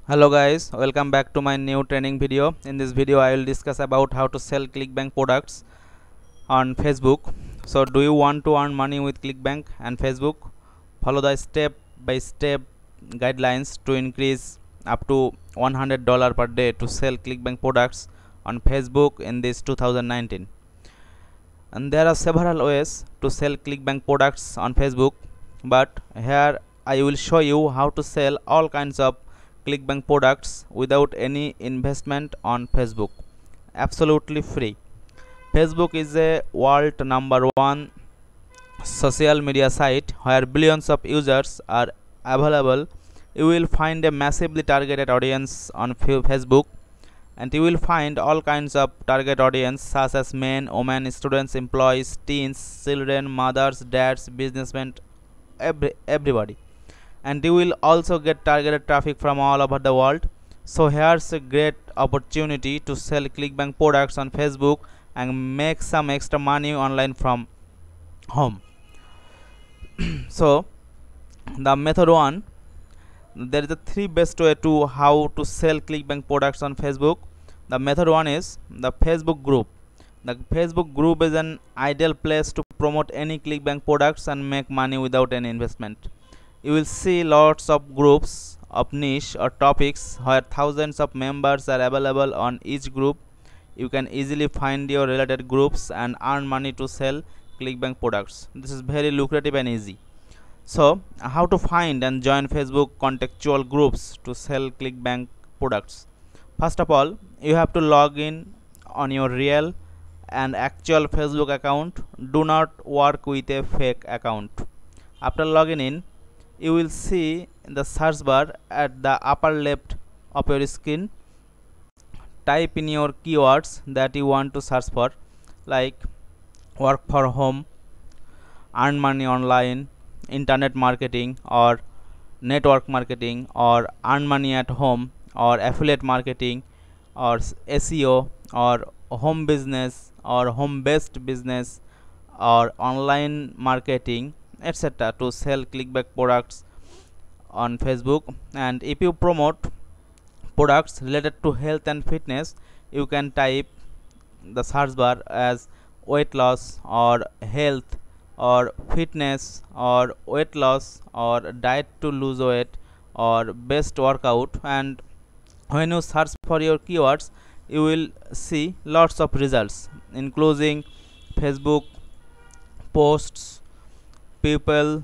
Hello guys, welcome back to my new training video. In this video I will discuss about how to sell Clickbank products on Facebook. So do you want to earn money with Clickbank and Facebook? Follow the step by step guidelines to increase up to $100 per day to sell Clickbank products on Facebook in this 2019. And there are several ways to sell Clickbank products on Facebook, but here I will show you how to sell all kinds of Clickbank products without any investment on Facebook, absolutely free. Facebook is a world #1 social media site where billions of users are available. You will find a massively targeted audience on Facebook, and you will find all kinds of target audience such as men, women, students, employees, teens, children, mothers, dads, businessmen, everybody. And you will also get targeted traffic from all over the world. So here's a great opportunity to sell Clickbank products on Facebook and make some extra money online from home. So the method 1, there is the 3 best way to how to sell Clickbank products on Facebook. The method 1 is the Facebook group. The Facebook group is an ideal place to promote any Clickbank products and make money without any investment. You will see lots of groups of niche or topics where thousands of members are available on each group. You can easily find your related groups and earn money to sell Clickbank products. This is very lucrative and easy. So how to find and join Facebook contextual groups to sell Clickbank products? First of all, you have to log in on your real and actual Facebook account. Do not work with a fake account. After logging in, you will see in the search bar at the upper left of your screen, type in your keywords that you want to search for, like work for home, earn money online, internet marketing, or network marketing, or earn money at home, or affiliate marketing, or SEO, or home business, or home based business, or online marketing, etc. to sell Clickbank products on Facebook. And if you promote products related to health and fitness, you can type the search bar as weight loss, or health, or fitness, or weight loss, or diet to lose weight, or best workout. And when you search for your keywords, you will see lots of results including Facebook posts, people,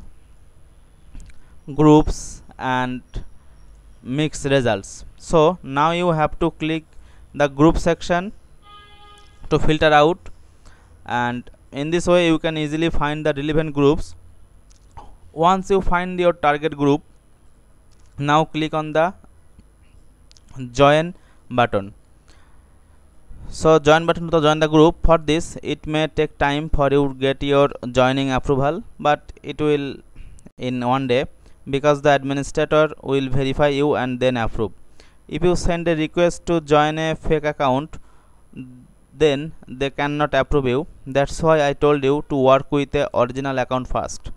groups, and mixed results. So now you have to click the group section to filter out, and in this way you can easily find the relevant groups. Once you find your target group, now click on the join button. So join button to join the group. For this, it may take time for you to get your joining approval, but it will in one day, because the administrator will verify you and then approve. If you send a request to join a fake account, then they cannot approve you. That's why I told you to work with a original account first.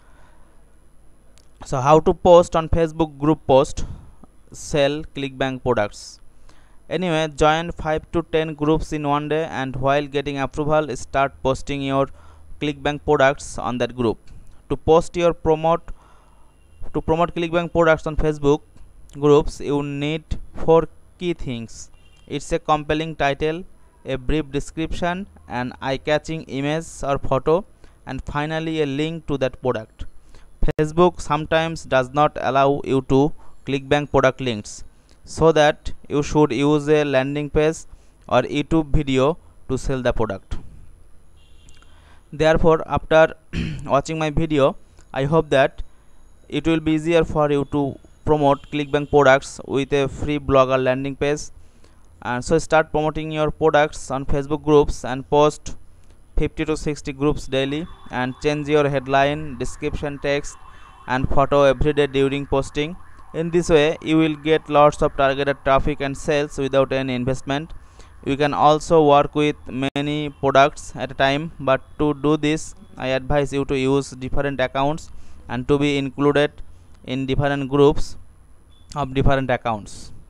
So how to post on Facebook group post, sell Clickbank products? Anyway, join 5 to 10 groups in one day, and while getting approval, start posting your Clickbank products on that group. To promote Clickbank products on Facebook groups, you need 4 key things. It's a compelling title, a brief description, an eye-catching image or photo, and finally a link to that product. Facebook sometimes does not allow you to Clickbank product links, so that you should use a landing page or YouTube video to sell the product. Therefore, after watching my video, I hope that it will be easier for you to promote Clickbank products with a free blog or landing page. And so start promoting your products on Facebook groups and post 50 to 60 groups daily, and change your headline, description text, and photo every day during posting. In this way, you will get lots of targeted traffic and sales without any investment. You can also work with many products at a time, but to do this, I advise you to use different accounts and to be included in different groups of different accounts.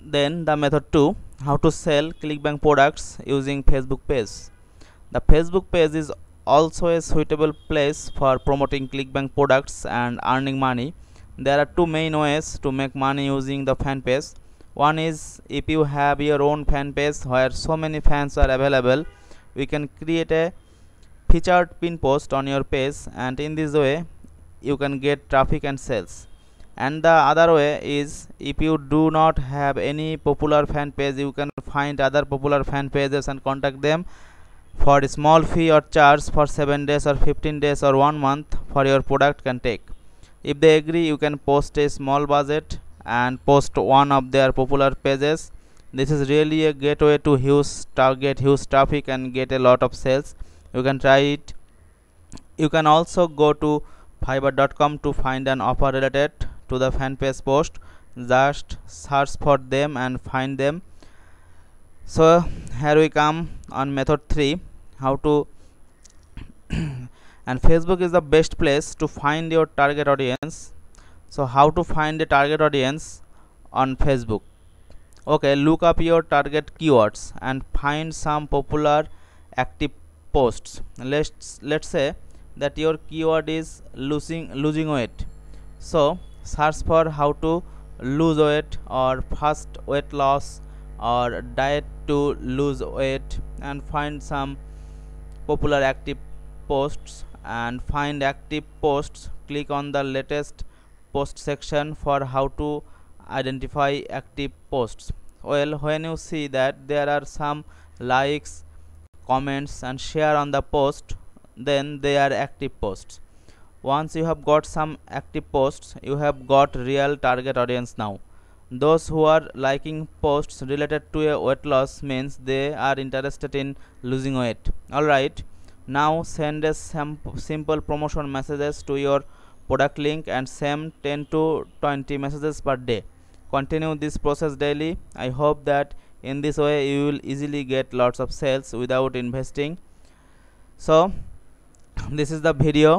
Then the method 2, how to sell Clickbank products using Facebook page. The Facebook page is also a suitable place for promoting Clickbank products and earning money. There are two main ways to make money using the fan page. One is, if you have your own fan page where so many fans are available, we can create a featured pin post on your page, and in this way you can get traffic and sales. And the other way is, if you do not have any popular fan page, you can find other popular fan pages and contact them for a small fee or charge for 7 days or 15 days or 1 month for your product can take. If they agree, you can post a small budget and post one of their popular pages. This is really a gateway to get huge traffic and get a lot of sales. You can try it. You can also go to fiverr.com to find an offer related to the fan page post. Just search for them and find them. So here we come on method 3, how to and Facebook is the best place to find your target audience. So how to find the target audience on Facebook? Okay, look up your target keywords and find some popular active posts. Let's say that your keyword is losing weight. So search for how to lose weight or fast weight loss or diet to lose weight, and find some popular active posts. And find active posts, click on the latest post section for how to identify active posts. Well, when you see that there are some likes, comments and share on the post, then they are active posts. Once you have got some active posts, you have got real target audience now. Those who are liking posts related to a weight loss means they are interested in losing weight. Alright, now send a simple promotion messages to your product link and send 10 to 20 messages per day. Continue this process daily. I hope that in this way you will easily get lots of sales without investing. So this is the video.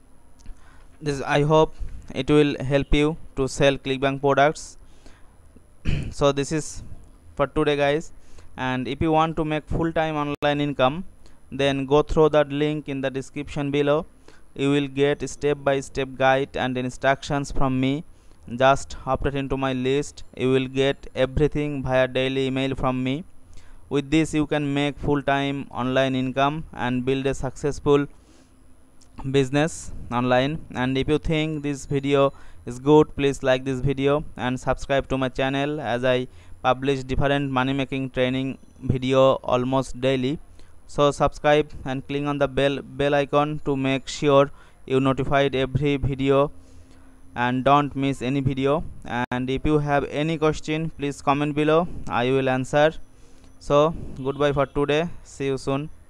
I hope it will help you to sell Clickbank products. So this is for today, guys, and if you want to make full-time online income, then go through that link in the description below. You will get step-by-step guide and instructions from me. Just update into my list. You will get everything via daily email from me. With this you can make full-time online income and build a successful business online. And if you think this video is good, please like this video and subscribe to my channel, as I publish different money making training video almost daily. So subscribe and click on the bell icon to make sure you notified every video and don't miss any video. And if you have any question, please comment below, I will answer. So goodbye for today, see you soon.